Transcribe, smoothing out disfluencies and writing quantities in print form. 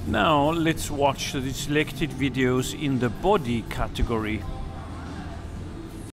Now let's watch the selected videos in the body category.